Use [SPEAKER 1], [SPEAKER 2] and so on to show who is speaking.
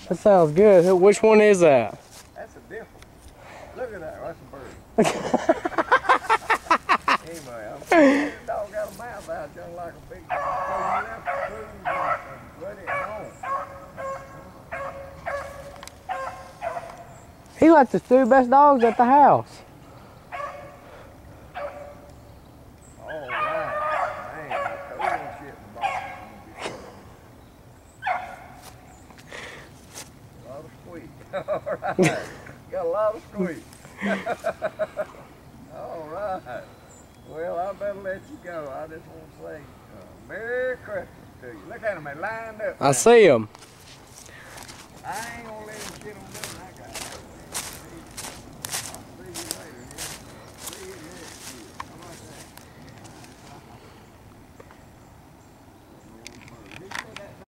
[SPEAKER 1] That sounds good. Which one is that?
[SPEAKER 2] That's a dimple. Look at that. That's a bird. Anyway, the dog got a mouth out just like a big dog. So you left the food and Buddy at home.
[SPEAKER 1] He like the two best dogs at the house.
[SPEAKER 2] All right. Man, I told you shit in the box. A lot of squeak. All right. Got a lot of squeak. All right. Well, I better let you go. I just want to say Merry Christmas to you. Look at them, they lined up.
[SPEAKER 1] I see them.
[SPEAKER 2] I ain't gonna let him get on them.